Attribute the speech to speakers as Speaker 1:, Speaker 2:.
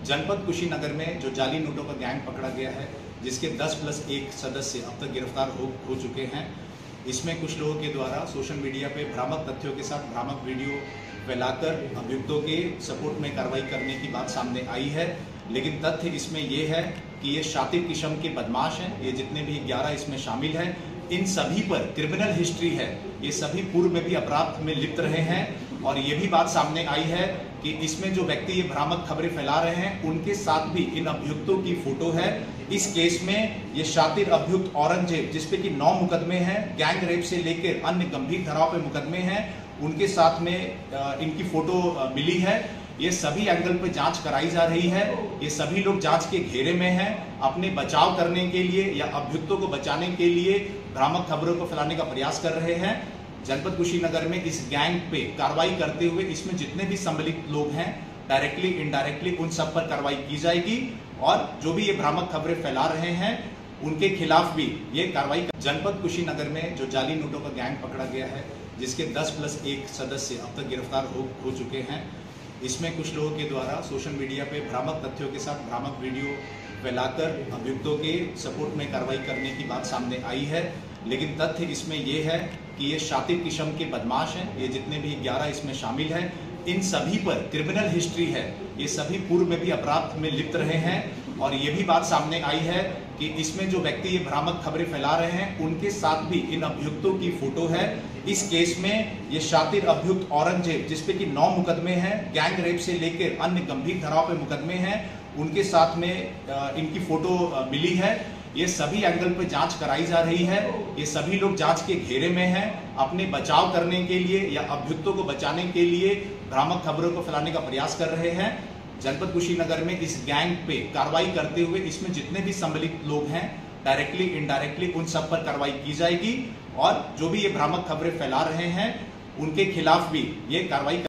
Speaker 1: जनपद कुशीनगर में जो जाली नोटों का गैंग पकड़ा गया है, जिसके 10+1 सदस्य अब तक गिरफ्तार हो चुके हैं। इसमें कुछ लोगों के द्वारा सोशल मीडिया पे भ्रामक तथ्यों के साथ भ्रामक वीडियो फैलाकर अभियुक्तों के सपोर्ट में कार्रवाई करने की बात सामने आई है। लेकिन तथ्य इसमें ये है कि ये शातिर किस्म के बदमाश हैं। ये जितने भी 11 इसमें शामिल हैं, इन सभी पर क्रिमिनल हिस्ट्री है। ये सभी पूर्व में भी अपराध में लिप्त रहे हैं। और ये भी बात सामने आई है कि इसमें जो व्यक्ति ये भ्रामक खबरें फैला रहे हैं, उनके साथ भी इन अभियुक्तों की फोटो है। इस केस में ये शातिर अभियुक्त औरंगजेब, जिसपे कि 9 मुकदमे हैं, गैंग रेप से लेकर अन्य गंभीर धाराओं पे मुकदमे हैं, उनके साथ में इनकी फोटो मिली है। ये सभी एंगल पे जांच कराई जा रही है। ये सभी लोग जांच के घेरे में हैं। अपने बचाव करने के लिए या अभियुक्तों को बचाने के लिए भ्रामक खबरों को फैलाने का प्रयास कर रहे हैं। जनपद कुशीनगर में इस गैंग पे कार्रवाई करते हुए इसमें जितने भी सम्मिलित लोग हैं, डायरेक्टली इनडायरेक्टली, उन सब पर कार्रवाई की जाएगी। और जो भी ये भ्रामक खबरें फैला रहे हैं, उनके खिलाफ भी ये कार्रवाई। जनपद कुशीनगर में जो जाली नोटों का गैंग पकड़ा गया है, जिसके 10+1 सदस्य अब तक गिरफ्तार हो चुके हैं। इसमें कुछ लोगों के द्वारा सोशल मीडिया पे भ्रामक तथ्यों के साथ भ्रामक वीडियो फैलाकर अभियुक्तों के सपोर्ट में कार्रवाई करने की बात सामने आई है। लेकिन तथ्य इसमें ये है कि ये शातिर किस्म के बदमाश हैं। ये जितने भी 11 इसमें शामिल हैं, इन सभी पर क्रिमिनल हिस्ट्री है। ये सभी पूर्व में भी अपराध में लिप्त रहे हैं। और ये भी बात सामने आई है कि इसमें जो व्यक्ति ये भ्रामक खबरें फैला रहे हैं, उनके साथ भी इन अभियुक्तों की फोटो है। इस केस में ये शातिर अभियुक्त औरंगजेब, जिसपे कि 9 मुकदमे हैं, गैंग रेप से लेकर अन्य गंभीर धाराओं पे मुकदमे हैं, उनके साथ में इनकी फोटो मिली है। ये सभी एंगल पे जांच कराई जा रही है। ये सभी लोग जांच के घेरे में हैं। अपने बचाव करने के लिए या अभियुक्तों को बचाने के लिए भ्रामक खबरों को फैलाने का प्रयास कर रहे हैं। जनपद कुशीनगर में इस गैंग पे कार्रवाई करते हुए इसमें जितने भी सम्मिलित लोग हैं, डायरेक्टली इनडायरेक्टली, उन सब पर कार्रवाई की जाएगी। और जो भी ये भ्रामक खबरें फैला रहे हैं, उनके खिलाफ भी ये कार्रवाई